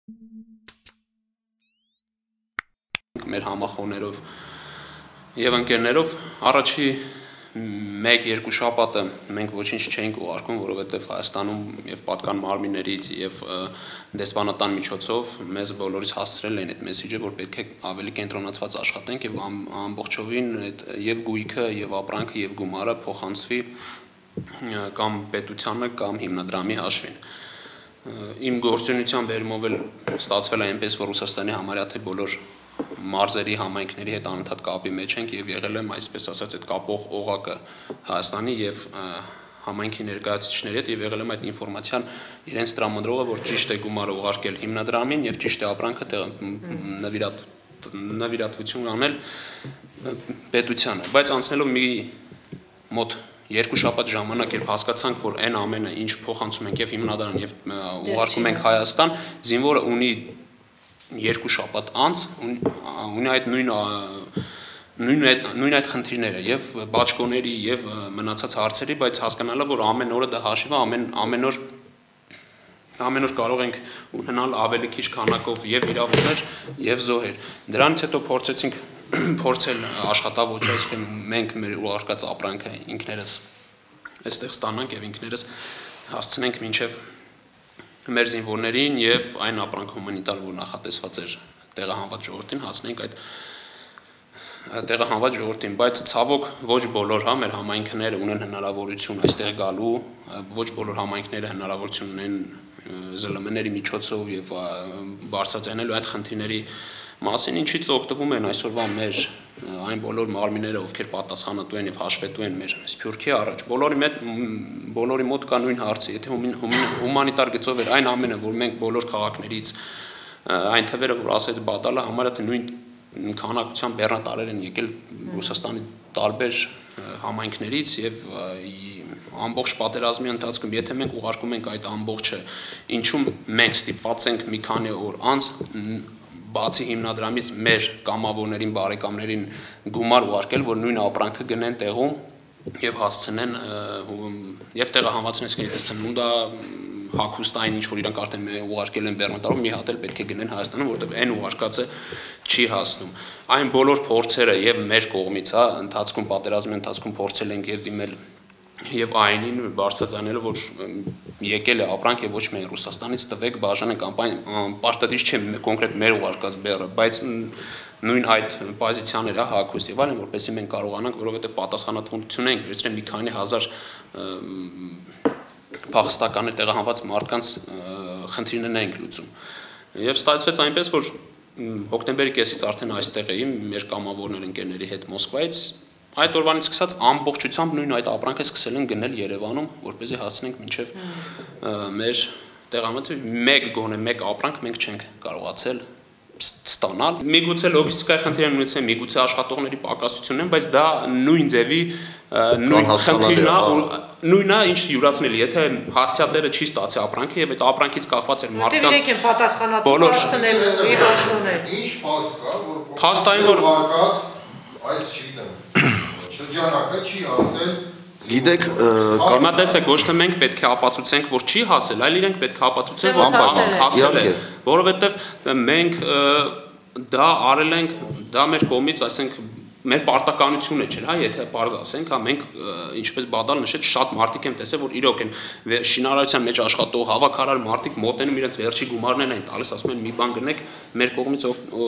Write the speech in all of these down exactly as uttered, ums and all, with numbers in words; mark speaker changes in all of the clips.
Speaker 1: Մեր համախոհներով եւ ընկերներով առաջի մեկ երկու շաբաթը մենք ոչինչ չենք ուղարկում, որովհետեւ Հայաստանում եւ պատկան մարմիններից եւ դեսպանատան միջոցով մեզ բոլորիս հասցրել են այդ մեսեջը, որ պետք է ավելի կենտրոնացված աշխատենք եւ ամբողջովին այդ եւ գույքը եւ ապրանքը եւ գումարը փոխանցվի կամ պետությանը կամ հիմնադրամի հաշվին։ Իմ գործունեության բերումով էլ ստացվել է այնպես, որ Ռուսաստանի համարյա թե բոլոր մարզերի համայնքների հետ անընդհատ կապի մեջ ենք եւ եղել եմ այսպես ասած այդ կապող օղակը Հայաստանի եւ համայնքի ներկայացուցիչների հետ եւ եղել եմ այդ ինֆորմացիան իրենց տրամադրողը, որ ճիշտ է գումարը ուղարկել հիմնադրամին եւ ճիշտ է ապրանքը նվիրատ նվիրատվություն անել պետությանը, բայց անցնելով մի մոտ երկու շաբաթ ժամանակ երբ հասկացանք, որ այն ամենը ինչ փոխանցում ենք եւ հիմնադրամ եւ ուղարկում ենք Հայաստան, զինվորը ունի երկու շաբաթ անց ունի այդ նույն նույն նույն այդ խնդիրները եւ բաճկոների եւ մնացած հարցերի, բայց հասկանալով որ ամեն օրը դա հաշիվ է, ամեն ամեն օր ամեն օր կարող ենք ունենալ ավելի քիչ քանակով եւ իրավունքներ եւ զոհեր։ Դրանից հետո փորձեցինք փորձել աշխատավոճը, այսինքն մենք մեր ուղարկած ապրանքը ինքներս այստեղ ստանանք եւ ինքներս հասցնենք մինչեւ մեր զինվորներին եւ այն ապրանք հումանիտար, որ նախատեսված էր տեղահանված ժողովրդին, հասնենք այդ տեղահանված ժողովրդին, բայց ցավոք ոչ բոլոր հա մեր համայնքները ունեն հնարավորություն այստեղ գալու, ոչ բոլոր համայնքները հնարավորություն ունեն զլ էմ-ների միջոցով եւ բարձրացնելու այդ խնդիրների մասին, ինչից օգտվում են այսօրվա մեր այն բոլոր մարմինները, ովքեր պատասխանատու են եւ հաշվետու են մեր սփյուռքի առաջ, բոլորի մոտ բոլորի մոտ կա նույն հարցը, եթե հումանիտար գծով էր այն ամենը, որ մենք բոլոր քաղաքներից այն թվերը, որ ասեց Բադալը, համարյա թե նույն քանակությամբ բեռնատարեր են եկել Ռուսաստանի տարբեր համայնքներից եւ ամբողջ պատերազմի ընթացքում, եթե մենք ուղարկում ենք այդ ամբողջը, ինչու մենք ստիպված ենք մի քանի օր անց բացի հիմնադրամից մեր կամավորներին, բարեկամներին գումար ուղարկել, որ նույն ապրանքը գնեն տեղում եւ հասցնեն եւ տեղահանվածնեն սկիզբը սնունդա հագուստ այն ինչ որ իրանք արդեն ուղարկել են բեռնատարով մի հատ էլ պետք է գնեն Հայաստանում, որտեղ այն ուղարկածը չի հասնում։ Այն բոլոր փորձերը եւ մեր կողմից, հա, ընթացքում պատերազմի ընթացքում փորձել ենք եւ դիմել եւ այնին բարձրացնելով որ եկել է ապրանք եւ ոչ միայն Ռուսաստանից տվեք բաժանը կամ պարտադիր չէ կոնկրետ մեր ուղարկած բեռը, բայց նույն այդ պոզիցիաները հակուստ եւ այլն, որպեսզի մենք կարողանանք, որովհետեւ պատասխանատվություն ենք վերցրել մի քանի հազար փախստականներ տեղահանված մարդկանց խնդիրներն ենք լուծում։ Եվ ստացվեց այնպես, որ հոկտեմբերի կեսից արդեն այստեղ էի մեր կամավորներ ընկերների հետ Մոսկվայից, այդ օրվանից սկսած ամբողջությամբ նույն այդ ապրանքը սկսել են գնել Երևանում, որպեսզի հասնենք մինչև մեր տեղամասը մեկ գոնե մեկ ապրանք մենք չենք կարողացել ստանալ։ Միգուցե լոգիստիկայի խնդիրներ ունեցել, միգուցե աշխատողների պակասությունն են, բայց դա նույն ձևի նույն խնդիրն է, նույնն է, ինչ յուրացնել, եթե հարցյալները չի ստացի ապրանքը եւ այդ ապրանքից կախված էր մարդկանց
Speaker 2: իրենք են պատասխանատու հասցնելու եւ հաշտոնել։
Speaker 3: Ինչ փաստ կա, որ
Speaker 1: փաստային որ
Speaker 3: այս չգիտեմ շրջանակը չի հասել։
Speaker 1: Գիտեք, հիմա տեսեք, ոչ թե մենք պետք է ապացուցենք, որ չի հասել, այլ իրենք պետք է ապացուցեն, որ հասել է, որովհետև մենք դա արել ենք, դա մեր կողմից, այսինքն մեր պարտականությունը չէ, հա, եթե պարզ ասենք, հա, մենք ինչպես Բադալ նշեց, շատ մարդիկ եմ տեսել, որ իրոք են շինարարության մեջ աշխատող հավաքարար մարդիկ մոտենում իրենց վերջի գումարներն են տալիս, ասում են մի բան գնեք, մեր կողմից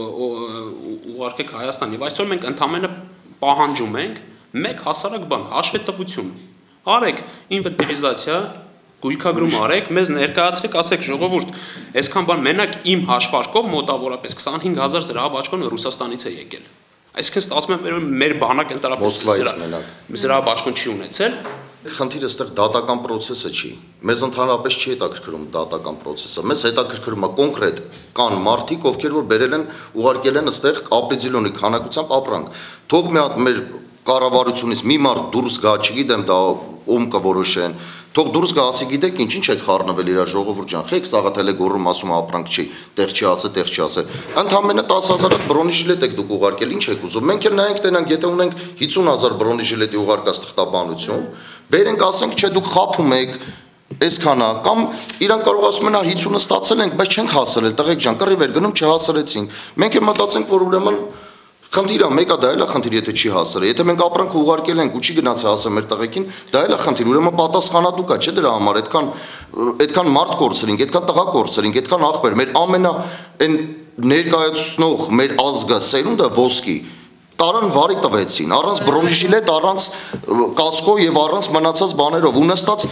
Speaker 1: ուղարկեք Հայաստան, եւ այսօր մենք ընդամենը պահանջում ենք մեկ հասարակ բան, հաշվետվություն, արեք ինվենտարիզացիա, գույքագրում արեք, մեզ ներկայացրեք, ասեք ժողովուրդ, այսքան բան մենակ իմ հաշվարկով մոտավորապես քսանհինգ հազար զրահաբաճկոն Ռուսաստանից է եկել։ Այսինքն ստացվում է մեր բանակ ընդհանրապես զրահաբաճկոն չի ունեցել։
Speaker 4: Խնդիրը այստեղ դատական process-ը չի։ Մեզ ընդհանրապես չի հետաքրքրում դատական process-ը։ Մեզ հետաքրքրում է կոնկրետ կան մարդիկ, ովքեր որ բերել են, ուղարկել են այստեղ ապրիլյոնի քանակությամբ ապրանք։ Թող մի հատ մեր կառավարությունից մի մարդ դուրս գա, չգիտեմ դա ում կորոշեն, թող դուրս գա ասի գիտեք ինչ ինչ եք խառնվել իրար ժողովուրդ ջան, խեք Սաղաթել է գոռում ասում ապրանք չի, տեղ չի ասե, տեղ չի ասե։ Ընդամենը տասը հազար հատ բրոնեժիլետ եք դուք ուղարկել, ինչ եք ուզում։ Մենք էլ նայենք տենանք, եթե ունենք հիսուն հազար բրոնեժիլետի ուղարկած թղթաբանություն, բերենք ասենք, չէ դուք խափում եք այսքան է, կամ իրանք կարող ասում են, հինգսունը ստացել ենք, բայց չենք հասել, տղեկ ջան, կռիվ էր գնում, չհասարեցինք։ Մենք էլ մտածենք, որ ուրեմն խնդիրը մեկը դա էլ է խնդիր, եթե չի հասել։ Եթե մենք ապրանք ուղարկել ենք ու չի գնացել հասել մեր տղեկին, դա էլ է խնդիր, ուրեմն պատասխանատու կա, չէ՞ դրա համար, այդքան այդքան մարդ կորցրինք, այդքան տղա կորցրինք, այդքան աղբեր, մեր ամենա այն ներկայացնող մեր ազգը, սերունդը ոսկի տարան վարի տվեցին, առանց բրոնեժիլետ, առանց կասկո եւ առանց մնացած բաներով, ու նստած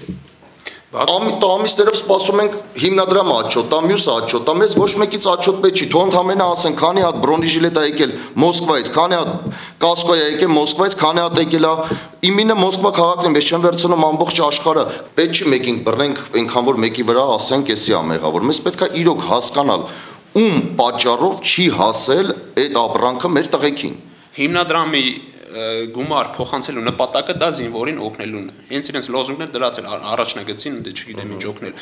Speaker 4: ամիսներով սպասում ենք հիմնադրամը աչոտ, տա մյուսը աչոտ, տա մեզ ոչ մեկից աչոտ պետք չի, թող ընդհանրապես ասեն, քանի հատ բրոնեժիլետ է եկել Մոսկվայից, քանի հատ կասկո է եկել Մոսկվայից, քանի հատ եկել է իմինը Մոսկվա քաղաքն է, ես չեմ վերցնում ամբողջ աշխարհը, պետք չի մեկին բռնենք, այնքան որ մեկի վրա ասենք, էսի է մեղավոր, մեզ պետք է իրոք հասկանալ, ում պատճառով չի հասել այդ ապրանքը մեր տղեկին։
Speaker 1: Հիմնադրամի գումար փոխանցելու նպատակը դա զինվորին օգնելուն է։ Հենց իրենց լոզունգներ դրած էլ առաջնագծին, դե չգիտեմ ինչ օգնել։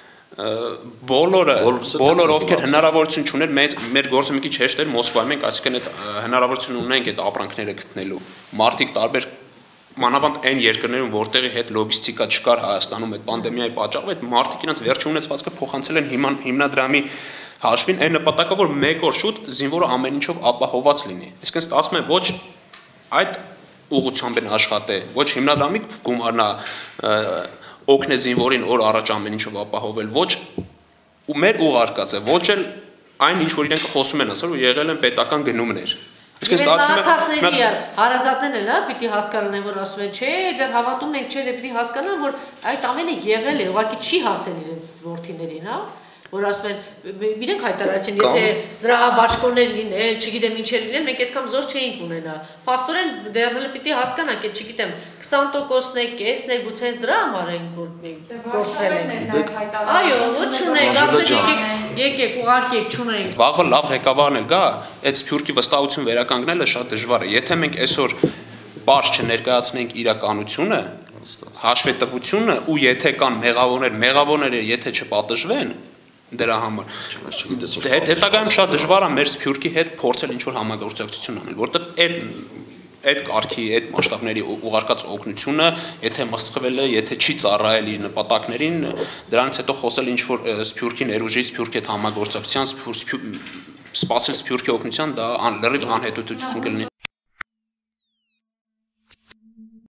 Speaker 1: Բոլորը, բոլոր ովքեր հնարավորություն չուներ, մեր գործը մի քիչ հեշտ էր Մոսկվայում ենք, այսինքն այդ հնարավորություն ունենք այդ ապրանքները գտնելու։ Մարդիկ տարբեր մանավանդ այն երկրներում, որտեղի հետ լոգիստիկա չկար Հայաստանում այդ պանդեմիայի պատճառով, այդ մարդիկ իրենց վերջին ունեցվածքը փոխանցել են հիմնադրամի հաշվին այն նպատակով, որ մեկ օր շուտ զինվորը ամեն ինչով ապահոված լինի։ Այսինքն ասում են ոչ այդ ուղղությամբ են աշխատել, ոչ հիմնադրամի գումարն է օգնել զինվորին օր առաջ ամեն ինչով ապահովել, ոչ ու մեր ուղարկածը, ոչ էլ այն ինչ որ իրենք խոսում են ասել ու եղել են պետական գնումներ։
Speaker 2: Իսկ ստացվում է հարազատներն էլ, հա, պիտի հասկանան, որ ասում են, չէ, դեռ հավատում ենք, չէ, դե պիտի հասկանան, որ այդ ամենը եղել է, ուղղակի չի հասել իրենց որդիներին, հա, որ ասում են, իրենք հայտարարեցին, եթե զրահաբաշխոններ լինել, չգիտեմ ինչ լինել, մենք այսքան զոր չէինք ունենա։ Փաստորեն դեռ պիտի հասկանանք, այդ չգիտեմ, քսան տոկոսն է, կեսն է, գուցե դրա համար են գործել են։ Այո, ոչ չունենք, ասում եկեք, եկեք, ուղարկեք, չունենք։
Speaker 1: Վաղը լավ ղեկավարն էլ գա, այդ Սփյուռքի վստահություն վերականգնելը շատ դժվար է։ Եթե մենք այսօր բարձ չներկայացնենք իրականությունը, հաշվետվությունը ու եթե կան մեղավորներ, մեղավորները եթե չպատժվեն դրա համար հետագայում շատ դժվար է մեր Սփյուռքի հետ փորձել ինչ-որ համագործակցություն անել, որտեղ այդ այդ կարգի, այդ մասշտաբների ուղարկած օգնությունը, եթե մսխվել է, եթե չի ծառայել իր նպատակներին, դրանից հետո խոսել ինչ-որ Սփյուռքի ներուժի, Սփյուռքի հետ համագործակցության, սպասել Սփյուռքի օգնության, դա լրիվ անհետաձգություն կլինի։